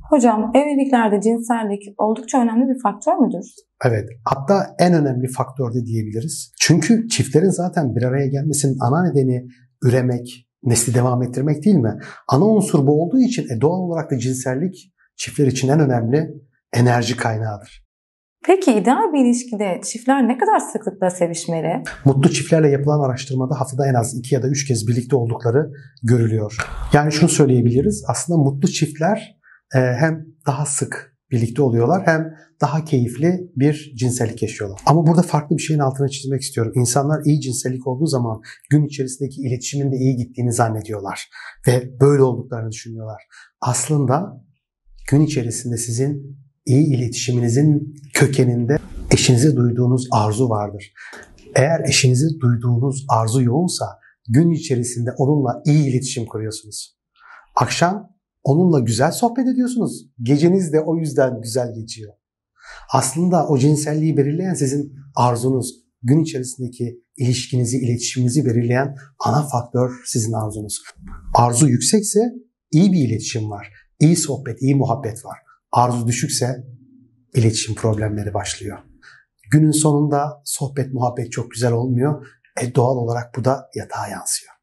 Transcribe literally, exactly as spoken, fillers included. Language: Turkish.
Hocam, evliliklerde cinsellik oldukça önemli bir faktör müdür? Evet, hatta en önemli faktör de diyebiliriz. Çünkü çiftlerin zaten bir araya gelmesinin ana nedeni üremek, nesli devam ettirmek değil mi? Ana unsur bu olduğu için e, doğal olarak da cinsellik çiftler için en önemli enerji kaynağıdır. Peki ideal bir ilişkide çiftler ne kadar sıklıkla sevişmeli? Mutlu çiftlerle yapılan araştırmada haftada en az iki ya da üç kez birlikte oldukları görülüyor. Yani şunu söyleyebiliriz, aslında mutlu çiftler e, hem daha sık birlikte oluyorlar hem daha keyifli bir cinsellik yaşıyorlar. Ama burada farklı bir şeyin altını çizmek istiyorum. İnsanlar iyi cinsellik olduğu zaman gün içerisindeki iletişimin de iyi gittiğini zannediyorlar ve böyle olduklarını düşünüyorlar. Aslında gün içerisinde sizin iyi iletişiminizin kökeninde eşinize duyduğunuz arzu vardır. Eğer eşinize duyduğunuz arzu yoğunsa gün içerisinde onunla iyi iletişim kuruyorsunuz. Akşam onunla güzel sohbet ediyorsunuz. Geceniz de o yüzden güzel geçiyor. Aslında o cinselliği belirleyen sizin arzunuz. Gün içerisindeki ilişkinizi, iletişiminizi belirleyen ana faktör sizin arzunuz. Arzu yüksekse iyi bir iletişim var. İyi sohbet, iyi muhabbet var. Arzu düşükse iletişim problemleri başlıyor. Günün sonunda sohbet, muhabbet çok güzel olmuyor. E doğal olarak bu da yatağa yansıyor.